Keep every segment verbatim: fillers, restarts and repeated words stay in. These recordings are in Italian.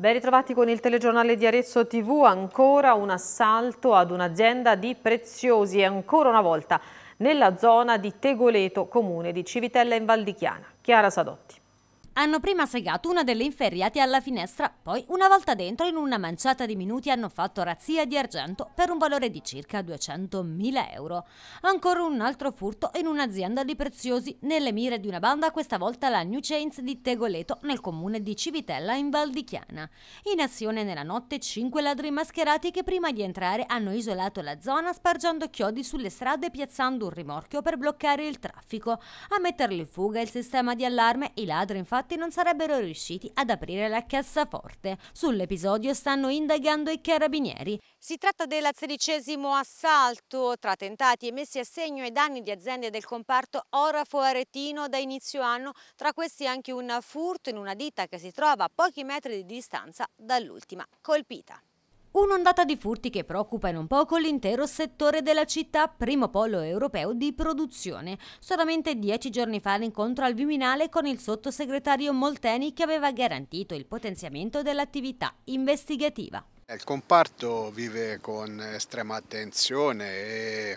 Ben ritrovati con il telegiornale di Arezzo tivù, ancora un assalto ad un'azienda di preziosi e ancora una volta nella zona di Tegoleto, comune di Civitella in Val di Chiana. Chiara Sadotti. Hanno prima segato una delle inferriate alla finestra, poi una volta dentro in una manciata di minuti hanno fatto razzia di argento per un valore di circa duecentomila euro. Ancora un altro furto in un'azienda di preziosi, nelle mire di una banda, questa volta la New Chains di Tegoleto nel comune di Civitella in Val di Chiana. In azione nella notte cinque ladri mascherati che prima di entrare hanno isolato la zona spargendo chiodi sulle strade e piazzando un rimorchio per bloccare il traffico. A metterli in fuga il sistema di allarme, i ladri infatti non sarebbero riusciti ad aprire la cassaforte. Sull'episodio stanno indagando i carabinieri. Si tratta del sedicesimo assalto tra tentati e messi a segno ai danni di aziende del comparto orafo-aretino da inizio anno, tra questi anche un furto in una ditta che si trova a pochi metri di distanza dall'ultima colpita. Un'ondata di furti che preoccupa non poco l'intero settore della città, primo polo europeo di produzione. Solamente dieci giorni fa l'incontro al Viminale con il sottosegretario Molteni che aveva garantito il potenziamento dell'attività investigativa. Il comparto vive con estrema attenzione e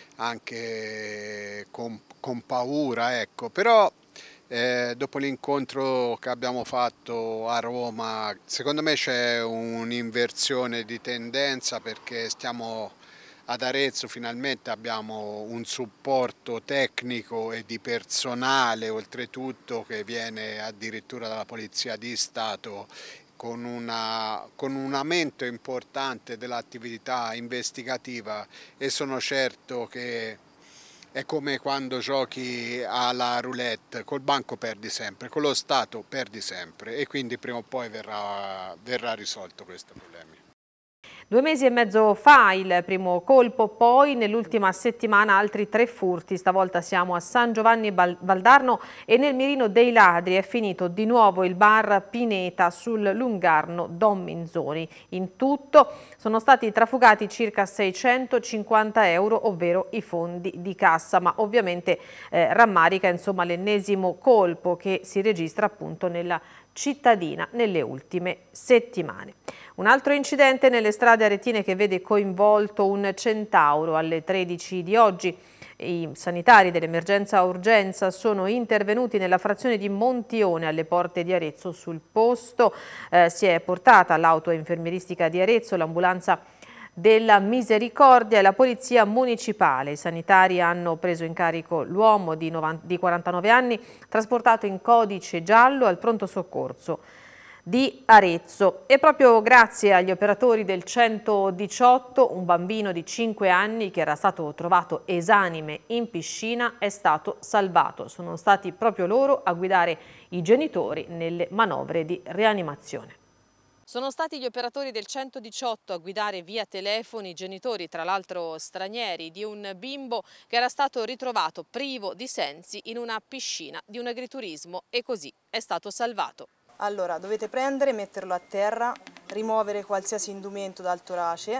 anche con, con paura, ecco, però Eh, dopo l'incontro che abbiamo fatto a Roma, secondo me c'è un'inversione di tendenza perché stiamo ad Arezzo, finalmente abbiamo un supporto tecnico e di personale, oltretutto, che viene addirittura dalla Polizia di Stato, con, una, con un aumento importante dell'attività investigativa, e sono certo che è come quando giochi alla roulette, col banco perdi sempre, con lo Stato perdi sempre, e quindi prima o poi verrà, verrà risolto questo problema. Due mesi e mezzo fa il primo colpo, poi nell'ultima settimana altri tre furti. Stavolta siamo a San Giovanni Valdarno e nel mirino dei ladri è finito di nuovo il bar Pineta sul Lungarno Don Minzoni. In tutto sono stati trafugati circa seicentocinquanta euro, ovvero i fondi di cassa, ma ovviamente eh, rammarica insomma l'ennesimo colpo che si registra appunto nella cittadina nelle ultime settimane. Un altro incidente nelle strade aretine che vede coinvolto un centauro. Alle tredici di oggi i sanitari dell'emergenza urgenza sono intervenuti nella frazione di Montione alle porte di Arezzo. Sul posto eh, si è portata l'auto infermieristica di Arezzo, l'ambulanza della Misericordia e la polizia municipale. I sanitari hanno preso in carico l'uomo di, di quarantanove anni, trasportato in codice giallo al pronto soccorso di Arezzo. E proprio grazie agli operatori del centodiciotto un bambino di cinque anni che era stato trovato esanime in piscina è stato salvato. Sono stati proprio loro a guidare i genitori nelle manovre di rianimazione. Sono stati gli operatori del centodiciotto a guidare via telefono i genitori, tra l'altro stranieri, di un bimbo che era stato ritrovato privo di sensi in una piscina di un agriturismo, e così è stato salvato. Allora, dovete prendere, metterlo a terra, rimuovere qualsiasi indumento dal torace,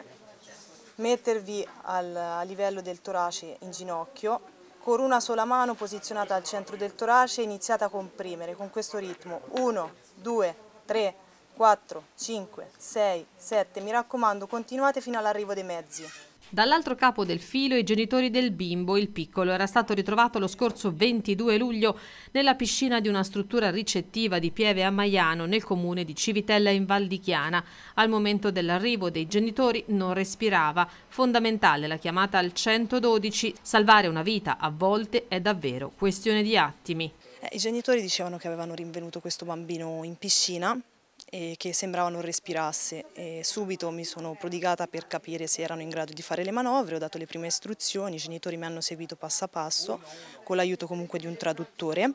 mettervi al, a livello del torace in ginocchio, con una sola mano posizionata al centro del torace iniziate a comprimere con questo ritmo. uno, due, tre, quattro, cinque, sei, sette, mi raccomando continuate fino all'arrivo dei mezzi. Dall'altro capo del filo i genitori del bimbo. Il piccolo era stato ritrovato lo scorso ventidue luglio nella piscina di una struttura ricettiva di Pieve a Maiano nel comune di Civitella in Val di Chiana. Al momento dell'arrivo dei genitori non respirava. Fondamentale la chiamata al centododici. Salvare una vita a volte è davvero questione di attimi. Eh, I genitori dicevano che avevano rinvenuto questo bambino in piscina e che sembrava non respirasse, e subito mi sono prodigata per capire se erano in grado di fare le manovre, ho dato le prime istruzioni, i genitori mi hanno seguito passo a passo con l'aiuto comunque di un traduttore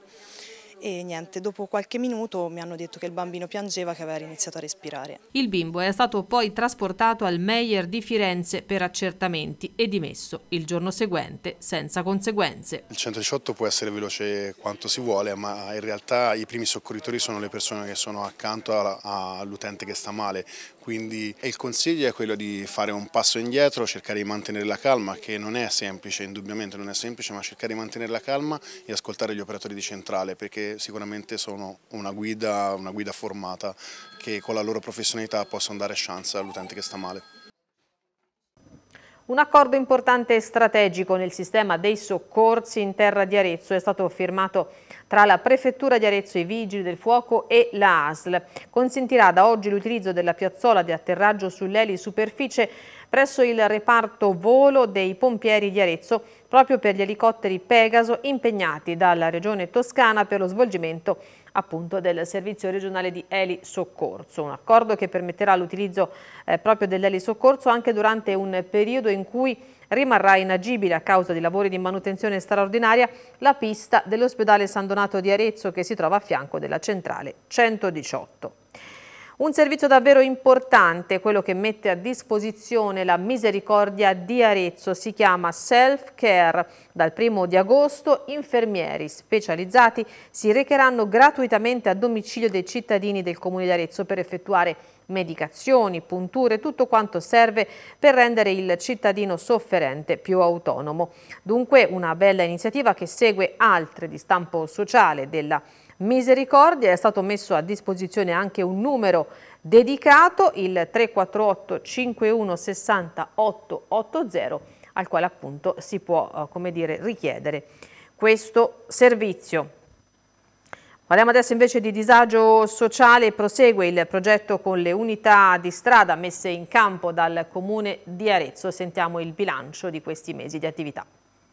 e niente, dopo qualche minuto mi hanno detto che il bambino piangeva, che aveva iniziato a respirare. Il bimbo è stato poi trasportato al Meyer di Firenze per accertamenti e dimesso il giorno seguente senza conseguenze. Il centodiciotto può essere veloce quanto si vuole, ma in realtà i primi soccorritori sono le persone che sono accanto all'utente che sta male, Quindi il consiglio è quello di fare un passo indietro, cercare di mantenere la calma, che non è semplice, indubbiamente non è semplice, ma cercare di mantenere la calma e ascoltare gli operatori di centrale, perché sicuramente sono una guida, una guida formata che con la loro professionalità possono dare chance all'utente che sta male. Un accordo importante e strategico nel sistema dei soccorsi in terra di Arezzo è stato firmato tra la Prefettura di Arezzo, i Vigili del Fuoco e la A S L. Consentirà da oggi l'utilizzo della piazzola di atterraggio sull'elisuperficie presso il reparto volo dei pompieri di Arezzo, proprio per gli elicotteri Pegaso impegnati dalla Regione Toscana per lo svolgimento appunto del servizio regionale di elisoccorso. Un accordo che permetterà l'utilizzo eh, proprio dell'elisoccorso anche durante un periodo in cui rimarrà inagibile a causa di lavori di manutenzione straordinaria la pista dell'ospedale San Donato di Arezzo, che si trova a fianco della centrale centodiciotto. Un servizio davvero importante, quello che mette a disposizione la Misericordia di Arezzo, si chiama Self Care. Dal primo di agosto infermieri specializzati si recheranno gratuitamente a domicilio dei cittadini del Comune di Arezzo per effettuare medicazioni, punture, tutto quanto serve per rendere il cittadino sofferente più autonomo. Dunque una bella iniziativa che segue altre di stampo sociale della Misericordia. È stato messo a disposizione anche un numero dedicato, il tre quattro otto cinque uno sei zero otto otto zero, al quale appunto si può, come dire, richiedere questo servizio. Parliamo adesso invece di disagio sociale. Prosegue il progetto con le unità di strada messe in campo dal Comune di Arezzo. Sentiamo il bilancio di questi mesi di attività.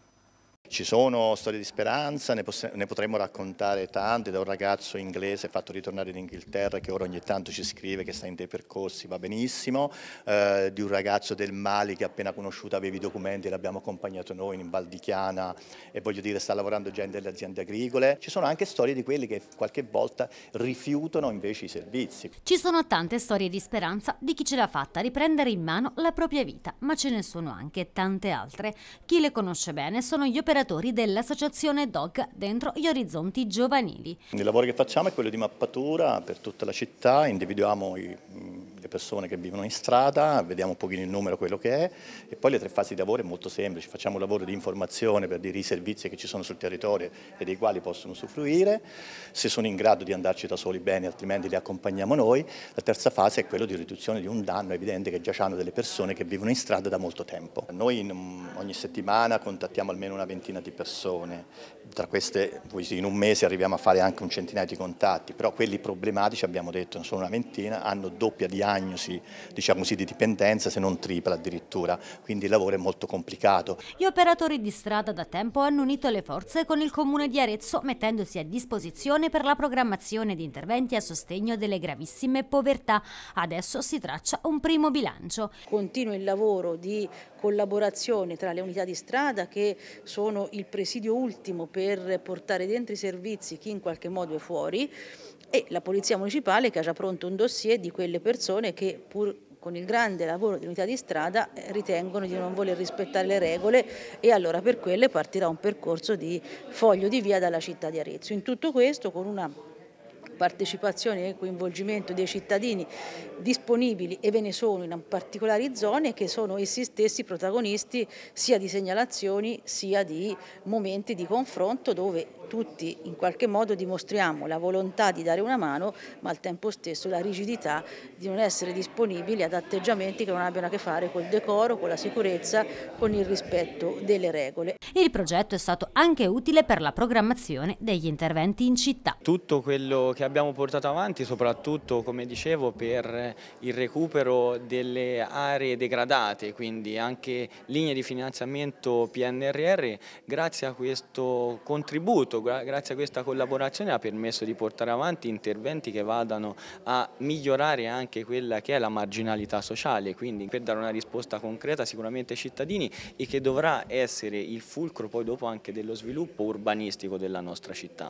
Ci sono storie di speranza, ne, ne potremmo raccontare tante, da un ragazzo inglese fatto ritornare in Inghilterra che ora ogni tanto ci scrive che sta in dei percorsi, va benissimo, eh, di un ragazzo del Mali che appena conosciuto aveva i documenti e l'abbiamo accompagnato noi in Val di Chiana e voglio dire sta lavorando già in delle aziende agricole. Ci sono anche storie di quelli che qualche volta rifiutano invece i servizi. Ci sono tante storie di speranza di chi ce l'ha fatta riprendere in mano la propria vita, ma ce ne sono anche tante altre. Chi le conosce bene sono gli operatori dell'associazione D O G dentro gli orizzonti giovanili. Il lavoro che facciamo è quello di mappatura per tutta la città, individuiamo i, le persone che vivono in strada, vediamo un pochino il numero, quello che è, e poi le tre fasi di lavoro è molto semplice. Facciamo un lavoro di informazione per dire i servizi che ci sono sul territorio e dei quali possono usufruire, se sono in grado di andarci da soli bene, altrimenti li accompagniamo noi. La terza fase è quella di riduzione di un danno evidente che già hanno delle persone che vivono in strada da molto tempo. Noi in, ogni settimana contattiamo almeno una ventina di persone, tra queste in un mese arriviamo a fare anche un centinaio di contatti, però quelli problematici, abbiamo detto, sono una ventina, hanno doppia diagnosi, diciamo così, di dipendenza, se non tripla addirittura, quindi il lavoro è molto complicato. Gli operatori di strada da tempo hanno unito le forze con il Comune di Arezzo, mettendosi a disposizione per la programmazione di interventi a sostegno delle gravissime povertà. Adesso si traccia un primo bilancio. Continua il lavoro di collaborazione tra le unità di strada, che sono il presidio ultimo per portare dentro i servizi chi in qualche modo è fuori, e la Polizia Municipale, che ha già pronto un dossier di quelle persone che pur con il grande lavoro dell'unità di strada ritengono di non voler rispettare le regole, e allora per quelle partirà un percorso di foglio di via dalla città di Arezzo. In tutto questo con una partecipazione e coinvolgimento dei cittadini disponibili, e ve ne sono in particolari zone, che sono essi stessi protagonisti sia di segnalazioni sia di momenti di confronto dove tutti in qualche modo dimostriamo la volontà di dare una mano, ma al tempo stesso la rigidità di non essere disponibili ad atteggiamenti che non abbiano a che fare col decoro, con la sicurezza, con il rispetto delle regole. Il progetto è stato anche utile per la programmazione degli interventi in città. Tutto quello che abbiamo portato avanti, soprattutto come dicevo per il recupero delle aree degradate, quindi anche linee di finanziamento P N R R, grazie a questo contributo, grazie a questa collaborazione ha permesso di portare avanti interventi che vadano a migliorare anche quella che è la marginalità sociale, quindi per dare una risposta concreta sicuramente ai cittadini, e che dovrà essere il fulcro poi dopo anche dello sviluppo urbanistico della nostra città.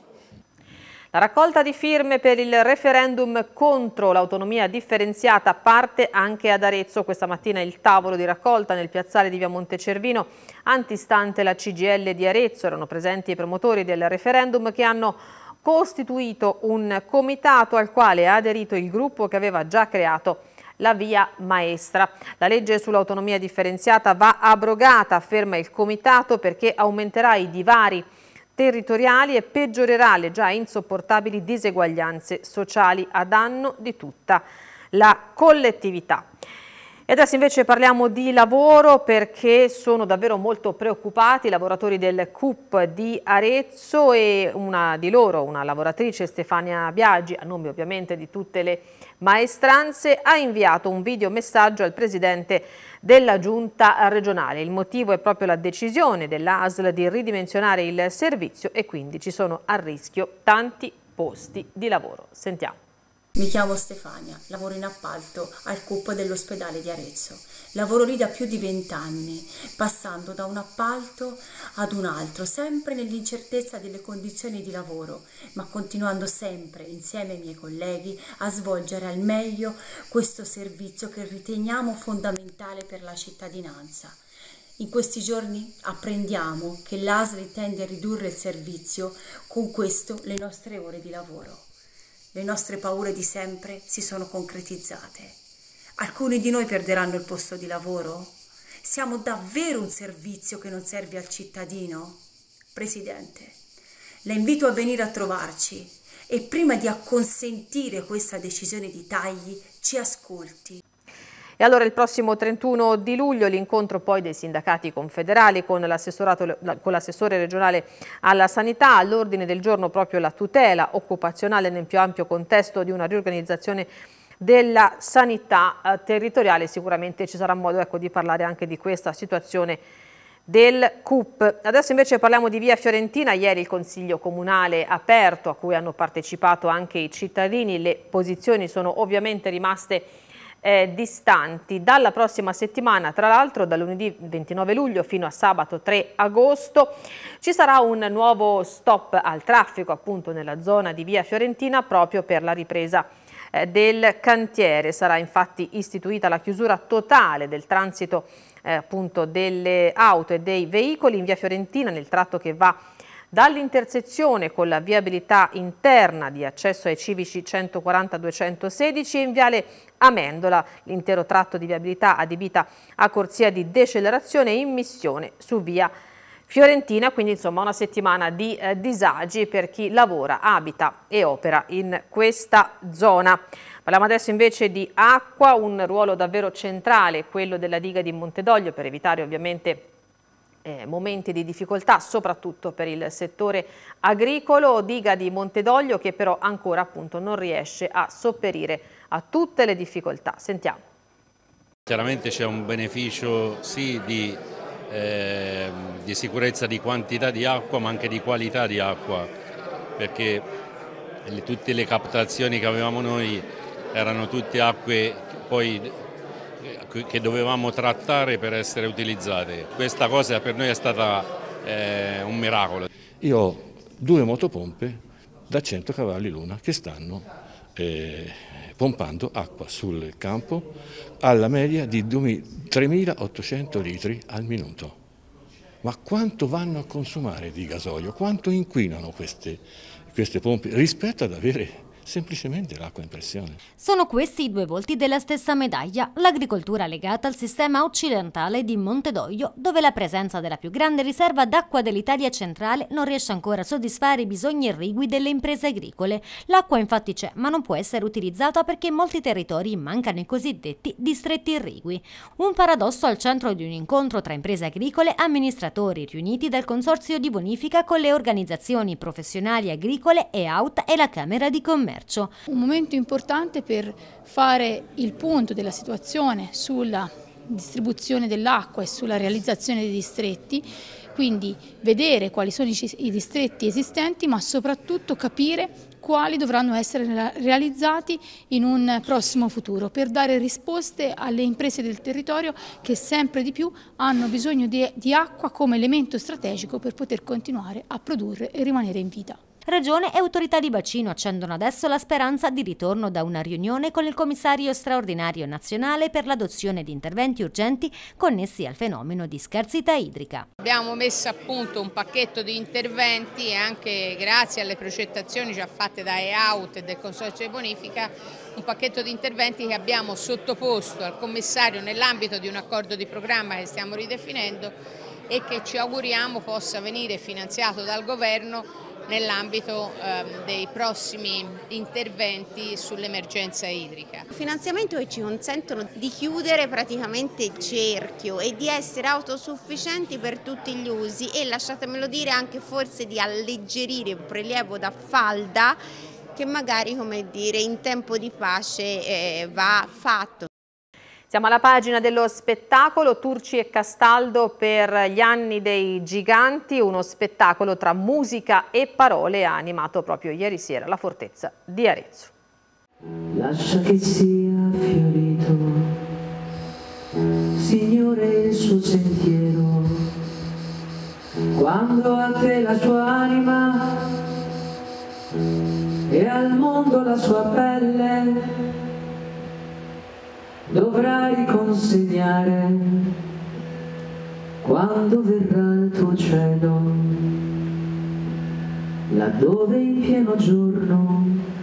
La raccolta di firme per il referendum contro l'autonomia differenziata parte anche ad Arezzo. Questa mattina il tavolo di raccolta nel piazzale di via Montecervino, antistante la C G I L di Arezzo. Erano presenti i promotori del referendum, che hanno costituito un comitato al quale ha aderito il gruppo che aveva già creato la via maestra. La legge sull'autonomia differenziata va abrogata, afferma il Comitato, perché aumenterà i divari territoriali e peggiorerà le già insopportabili diseguaglianze sociali a danno di tutta la collettività. E adesso invece parliamo di lavoro, perché sono davvero molto preoccupati i lavoratori del C U P di Arezzo, e una di loro, una lavoratrice, Stefania Biagi, a nome ovviamente di tutte le maestranze, ha inviato un videomessaggio al presidente della giunta regionale. Il motivo è proprio la decisione dell'A S L di ridimensionare il servizio, e quindi ci sono a rischio tanti posti di lavoro. Sentiamo. Mi chiamo Stefania, lavoro in appalto al C U P dell'ospedale di Arezzo. Lavoro lì da più di vent'anni, passando da un appalto ad un altro, sempre nell'incertezza delle condizioni di lavoro, ma continuando sempre, insieme ai miei colleghi, a svolgere al meglio questo servizio che riteniamo fondamentale per la cittadinanza. In questi giorni apprendiamo che l'A S L intende ridurre il servizio, con questo le nostre ore di lavoro. Le nostre paure di sempre si sono concretizzate. Alcuni di noi perderanno il posto di lavoro? Siamo davvero un servizio che non serve al cittadino? Presidente, la invito a venire a trovarci e prima di acconsentire questa decisione di tagli ci ascolti. E allora il prossimo trentuno di luglio l'incontro poi dei sindacati confederali con l'assessore regionale alla sanità, all'ordine del giorno proprio la tutela occupazionale nel più ampio contesto di una riorganizzazione della sanità eh, territoriale. Sicuramente ci sarà modo, ecco, di parlare anche di questa situazione del C U P. Adesso invece parliamo di Via Fiorentina. Ieri il Consiglio Comunale aperto, a cui hanno partecipato anche i cittadini. Le posizioni sono ovviamente rimaste Eh, distanti. Dalla prossima settimana, tra l'altro da lunedì ventinove luglio fino a sabato tre agosto, ci sarà un nuovo stop al traffico appunto nella zona di Via Fiorentina, proprio per la ripresa eh, del cantiere. Sarà infatti istituita la chiusura totale del transito eh, appunto delle auto e dei veicoli in Via Fiorentina, nel tratto che va dall'intersezione con la viabilità interna di accesso ai civici centoquaranta duecentosedici e in viale Amendola, l'intero tratto di viabilità adibita a corsia di decelerazione e immissione su Via Fiorentina. Quindi insomma una settimana di eh, disagi per chi lavora, abita e opera in questa zona. Parliamo adesso invece di acqua, un ruolo davvero centrale, quello della diga di Montedoglio, per evitare ovviamente Eh, momenti di difficoltà soprattutto per il settore agricolo. Diga di Montedoglio che però ancora appunto non riesce a sopperire a tutte le difficoltà. Sentiamo. Chiaramente c'è un beneficio sì di, eh, di sicurezza di quantità di acqua, ma anche di qualità di acqua, perché le, tutte le captazioni che avevamo noi erano tutte acque poi che dovevamo trattare per essere utilizzate. Questa cosa per noi è stata eh, un miracolo. Io ho due motopompe da cento cavalli l'una che stanno eh, pompando acqua sul campo alla media di tremilaottocento litri al minuto. Ma quanto vanno a consumare di gasolio? Quanto inquinano queste, queste pompe rispetto ad avere semplicemente l'acqua in pressione? Sono questi i due volti della stessa medaglia, l'agricoltura legata al sistema occidentale di Montedoglio, dove la presenza della più grande riserva d'acqua dell'Italia centrale non riesce ancora a soddisfare i bisogni irrigui delle imprese agricole. L'acqua infatti c'è, ma non può essere utilizzata perché in molti territori mancano i cosiddetti distretti irrigui. Un paradosso al centro di un incontro tra imprese agricole, amministratori riuniti dal Consorzio di Bonifica con le organizzazioni professionali agricole e A U T e la Camera di Commercio. Un momento importante per fare il punto della situazione sulla distribuzione dell'acqua e sulla realizzazione dei distretti, quindi vedere quali sono i distretti esistenti, ma soprattutto capire quali dovranno essere realizzati in un prossimo futuro per dare risposte alle imprese del territorio che sempre di più hanno bisogno di, di acqua come elemento strategico per poter continuare a produrre e rimanere in vita. Regione e autorità di bacino accendono adesso la speranza di ritorno da una riunione con il commissario straordinario nazionale per l'adozione di interventi urgenti connessi al fenomeno di scarsità idrica. Abbiamo messo a punto un pacchetto di interventi e anche grazie alle progettazioni già fatte da E A U T e del Consorzio di Bonifica, un pacchetto di interventi che abbiamo sottoposto al commissario nell'ambito di un accordo di programma che stiamo ridefinendo e che ci auguriamo possa venire finanziato dal governo nell'ambito eh, dei prossimi interventi sull'emergenza idrica. Finanziamento che ci consentono di chiudere praticamente il cerchio e di essere autosufficienti per tutti gli usi e, lasciatemelo dire, anche forse di alleggerire un prelievo da falda che magari, come dire, in tempo di pace eh, va fatto. Siamo alla pagina dello spettacolo Turci e Castaldo per gli anni dei giganti, uno spettacolo tra musica e parole animato proprio ieri sera alla Fortezza di Arezzo. Lascia che sia fiorito, Signore, il suo sentiero, quando a te la sua anima e al mondo la sua pelle dovrai consegnare quando verrà il tuo cielo, laddove in pieno giorno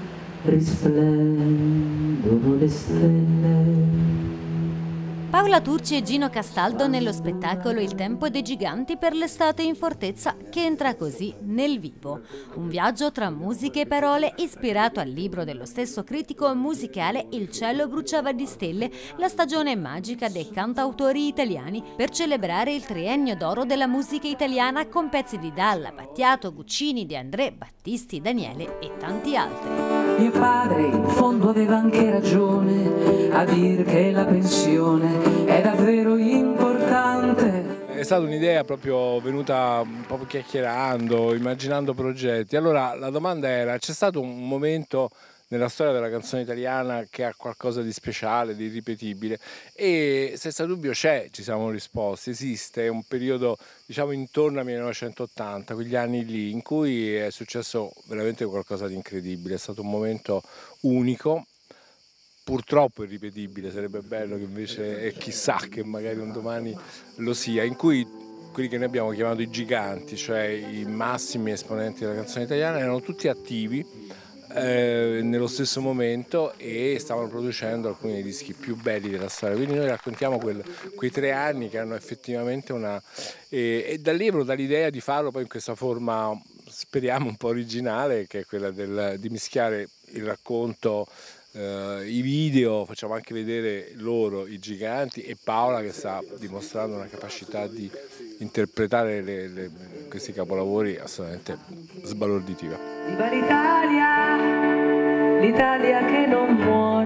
risplendono le stelle. Paola Turci e Gino Castaldo nello spettacolo Il tempo dei giganti per l'estate in Fortezza, che entra così nel vivo. Un viaggio tra musiche e parole ispirato al libro dello stesso critico musicale Il cielo bruciava di stelle, la stagione magica dei cantautori italiani, per celebrare il triennio d'oro della musica italiana con pezzi di Dalla, Battiato, Guccini, De André, Battisti, Daniele e tanti altri. Mio padre in fondo aveva anche ragione a dire che la pensione è davvero importante. È stata un'idea proprio venuta un po' chiacchierando, immaginando progetti. Allora la domanda era: c'è stato un momento nella storia della canzone italiana che ha qualcosa di speciale, di irripetibile? E senza dubbio c'è, ci siamo risposti, esiste un periodo, diciamo, intorno al millenovecentottanta, quegli anni lì in cui è successo veramente qualcosa di incredibile, è stato un momento unico, purtroppo irripetibile, sarebbe bello che invece, e chissà che magari un domani lo sia, in cui quelli che noi abbiamo chiamato i giganti, cioè i massimi esponenti della canzone italiana, erano tutti attivi Eh, nello stesso momento e stavano producendo alcuni dei dischi più belli della storia. Quindi noi raccontiamo quel, quei tre anni che hanno effettivamente una... E, e da lì è venuta l'idea di farlo poi in questa forma, speriamo un po' originale, che è quella del, di mischiare il racconto, eh, i video, facciamo anche vedere loro, i giganti, e Paola che sta dimostrando una capacità di interpretare le, le, questi capolavori assolutamente sbalorditiva. Viva l'Italia, l'Italia che non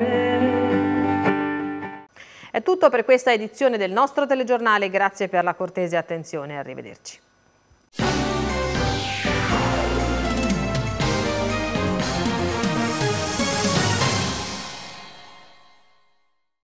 muore. È tutto per questa edizione del nostro telegiornale, grazie per la cortese attenzione, arrivederci.